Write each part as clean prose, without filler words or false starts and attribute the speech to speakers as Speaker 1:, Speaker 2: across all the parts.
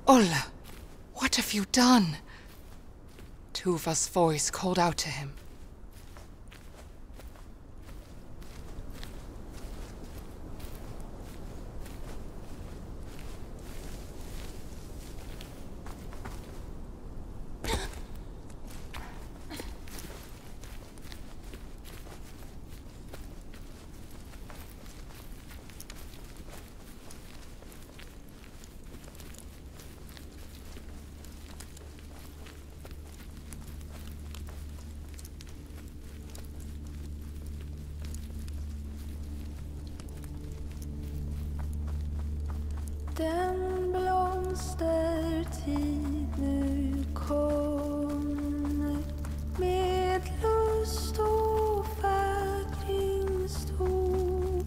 Speaker 1: Olle, what have you done? Tuva's voice called out to him.
Speaker 2: Den blomstertid nu kommer med lust och fägring stor.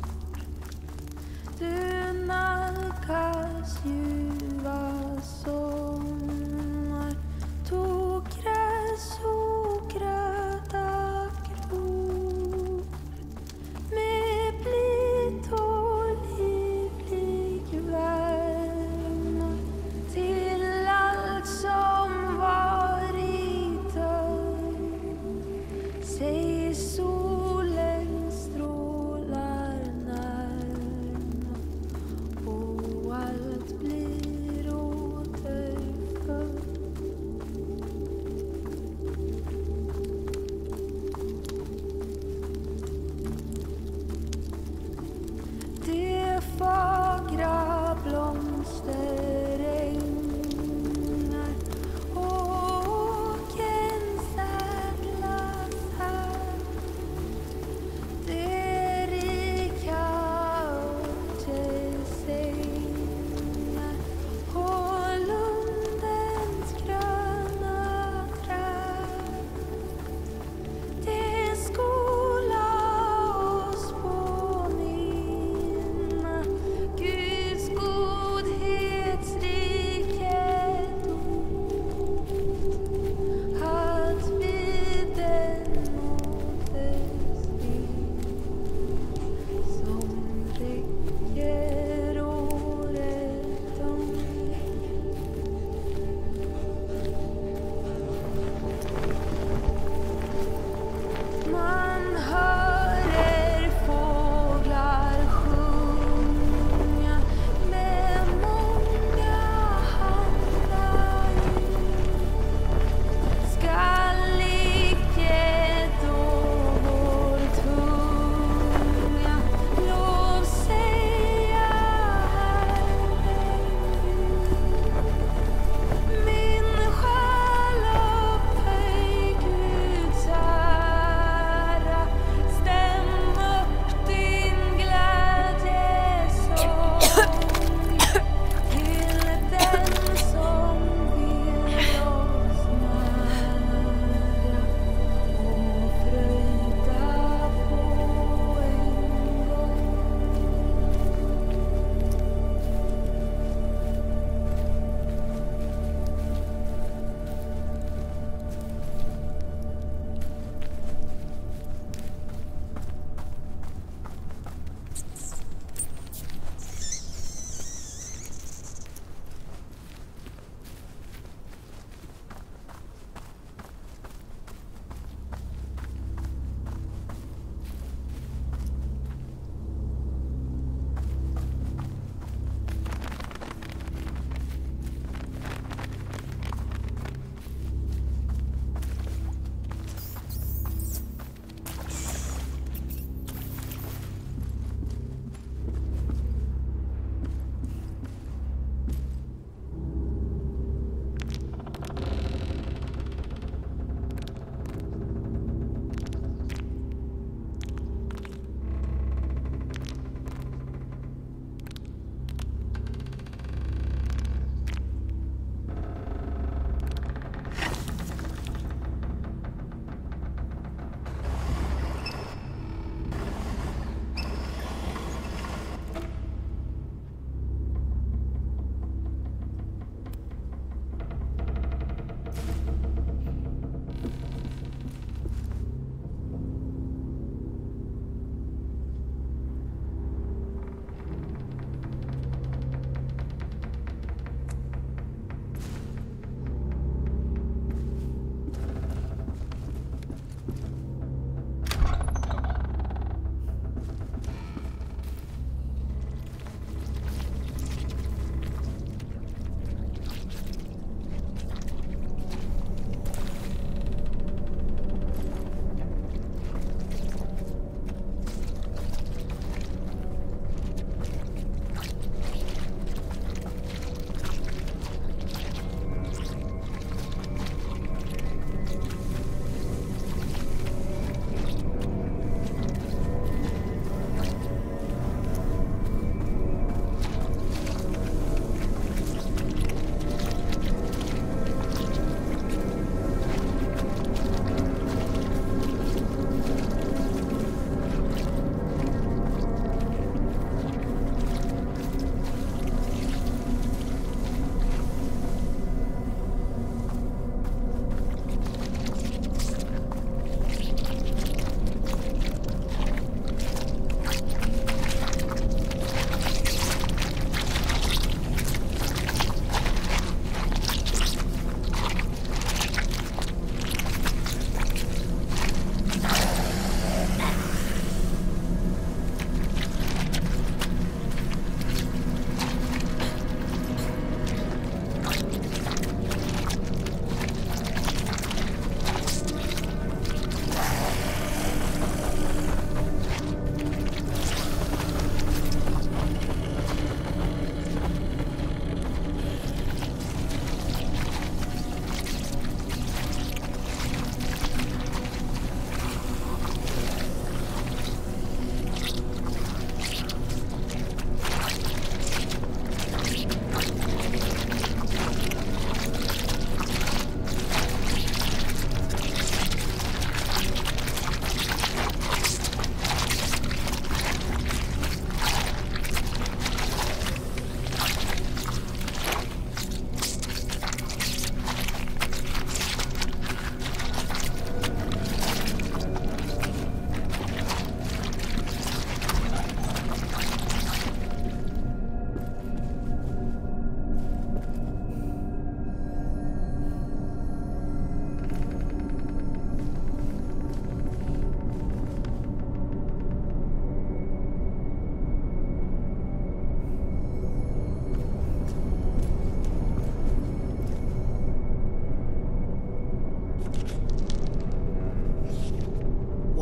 Speaker 2: Du nalkas ljuva sommar, tog gräs och gröda gror. Med blitt och livlig värme till allt som varit död. Säg solen strålar närmare och allt blir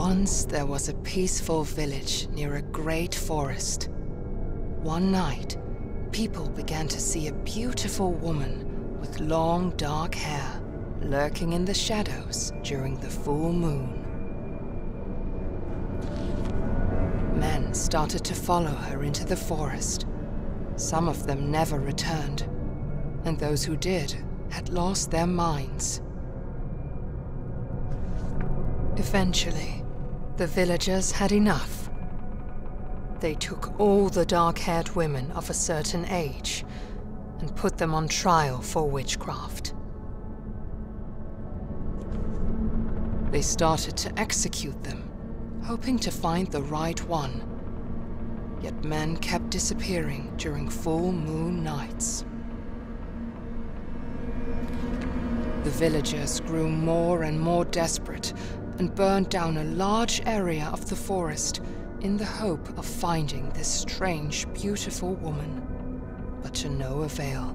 Speaker 1: Once there was a peaceful village near a great forest. One night, people began to see a beautiful woman with long dark hair lurking in the shadows during the full moon. Men started to follow her into the forest. Some of them never returned, and those who did had lost their minds. Eventually, the villagers had enough. They took all the dark-haired women of a certain age and put them on trial for witchcraft. They started to execute them, hoping to find the right one. Yet men kept disappearing during full moon nights. The villagers grew more and more desperate and burned down a large area of the forest in the hope of finding this strange, beautiful woman, but to no avail.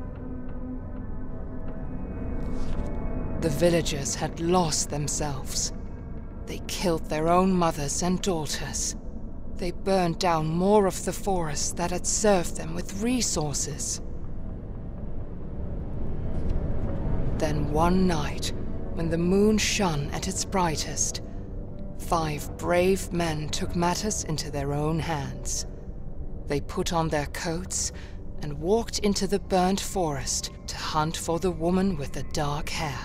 Speaker 1: The villagers had lost themselves. They killed their own mothers and daughters. They burned down more of the forest that had served them with resources. Then one night, when the moon shone at its brightest, 5 brave men took matters into their own hands. They put on their coats and walked into the burnt forest to hunt for the woman with the dark hair.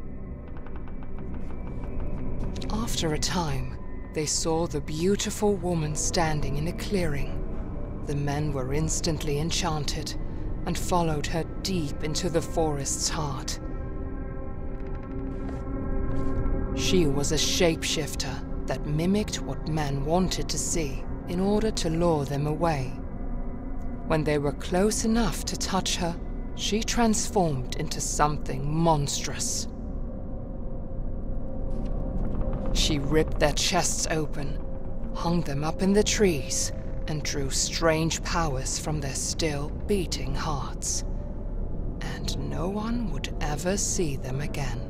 Speaker 1: After a time, they saw the beautiful woman standing in a clearing. The men were instantly enchanted and followed her deep into the forest's heart. She was a shapeshifter that mimicked what men wanted to see in order to lure them away. When they were close enough to touch her, she transformed into something monstrous. She ripped their chests open, hung them up in the trees, and drew strange powers from their still beating hearts. And no one would ever see them again.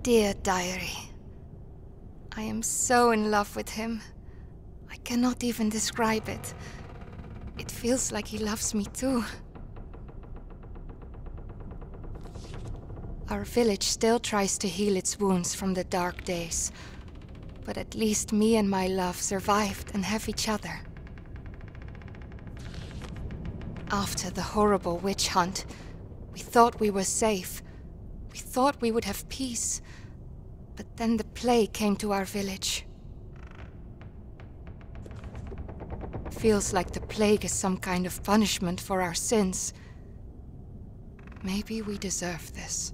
Speaker 1: dear diary. I am so in love with him. I cannot even describe it. It feels like he loves me too. Our village still tries to heal its wounds from the dark days, but at least me and my love survived and have each other. After the horrible witch hunt, we thought we were safe. We thought we would have peace, but then the plague came to our village. Feels like the plague is some kind of punishment for our sins. Maybe we deserve this.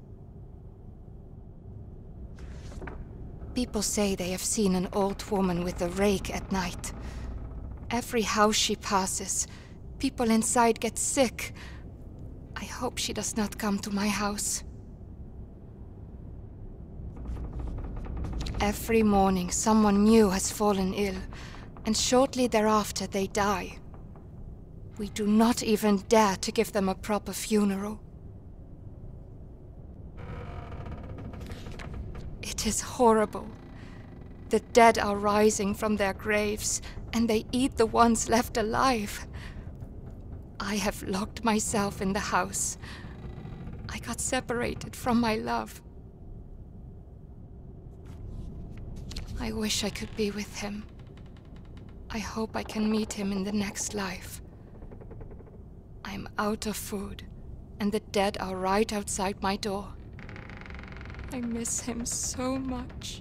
Speaker 1: People say they have seen an old woman with a rake at night. Every house she passes, people inside get sick. I hope she does not come to my house. Every morning, someone new has fallen ill, and shortly thereafter they die. We do not even dare to give them a proper funeral. It is horrible. The dead are rising from their graves, and they eat the ones left alive. I have locked myself in the house. I got separated from my love. I wish I could be with him. I hope I can meet him in the next life. I'm out of food, and the dead are right outside my door. I miss him so much.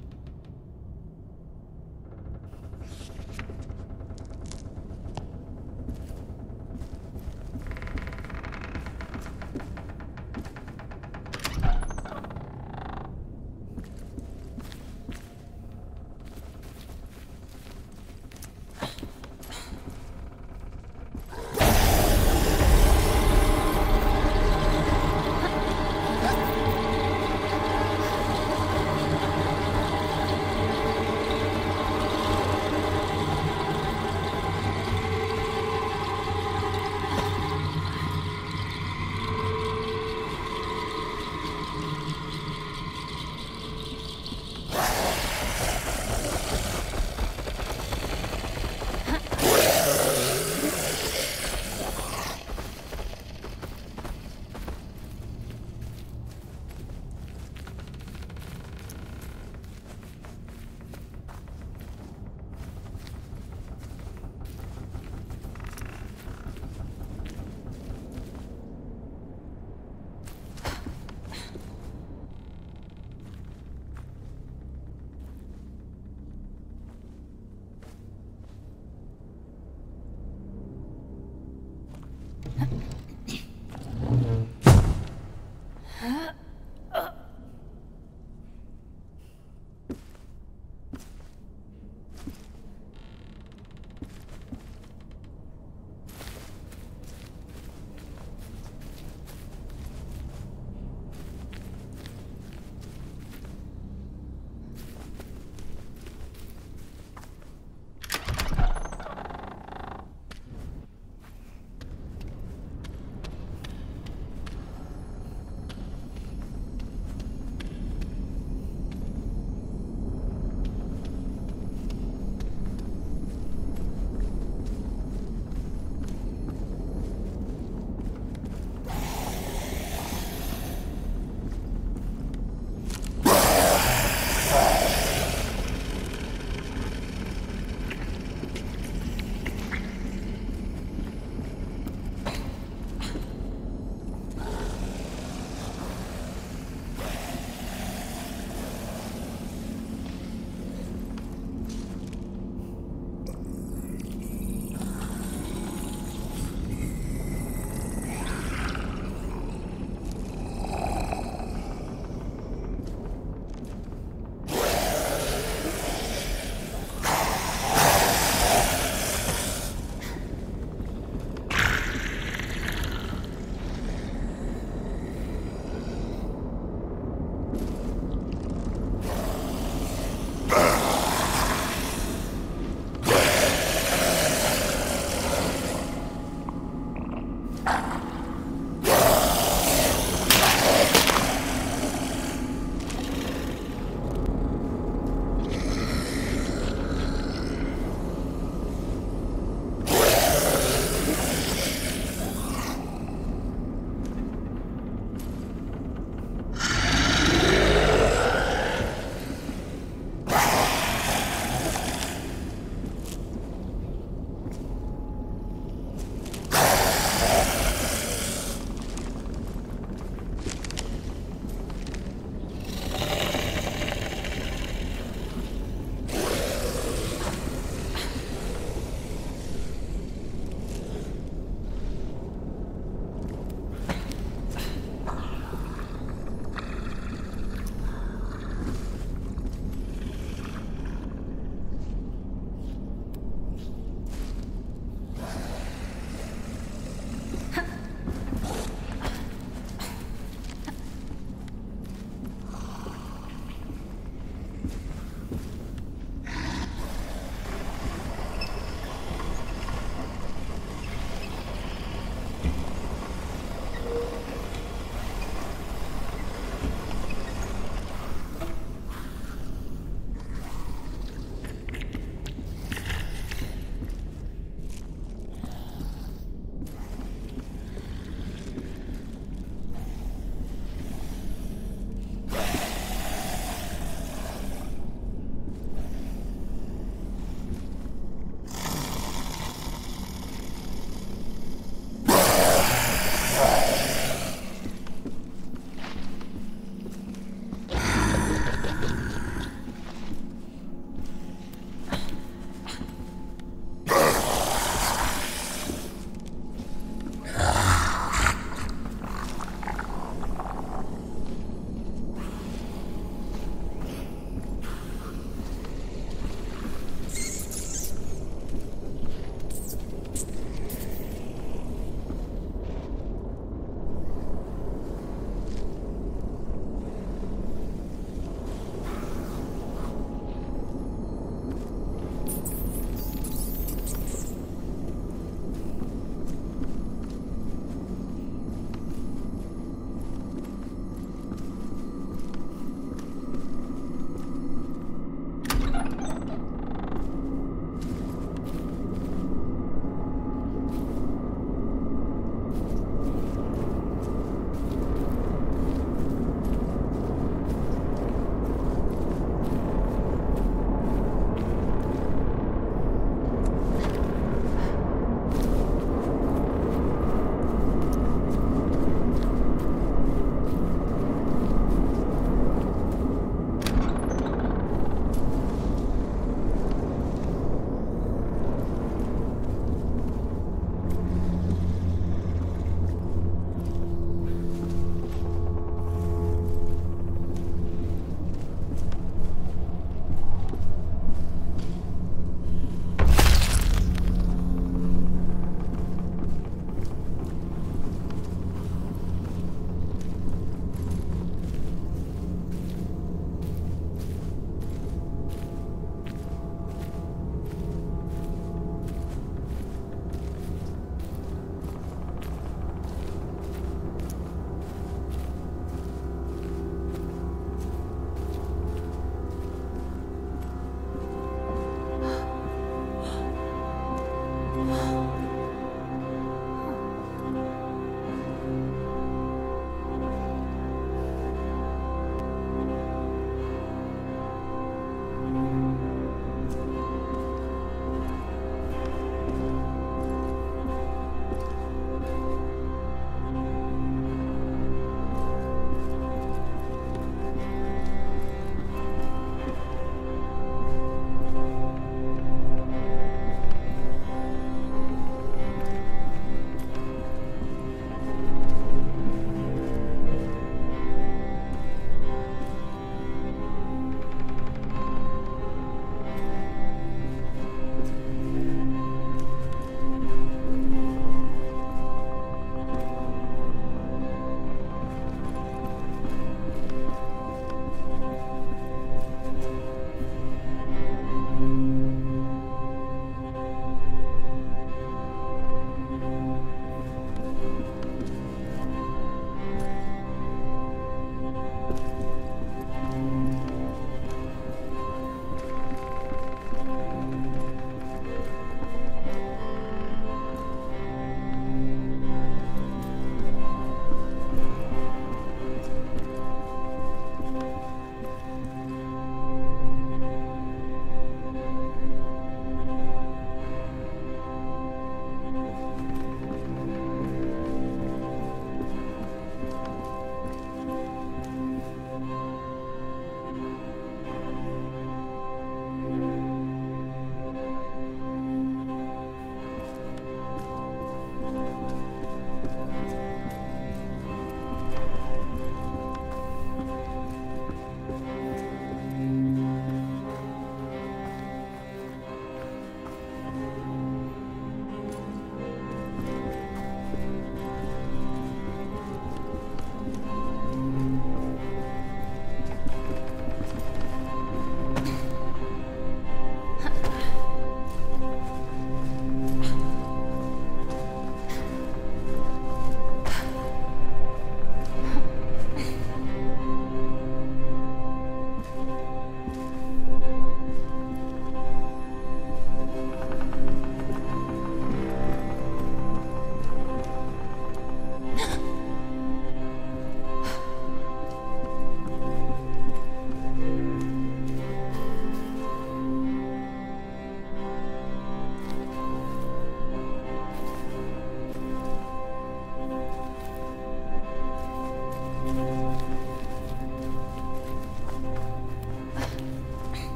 Speaker 2: home.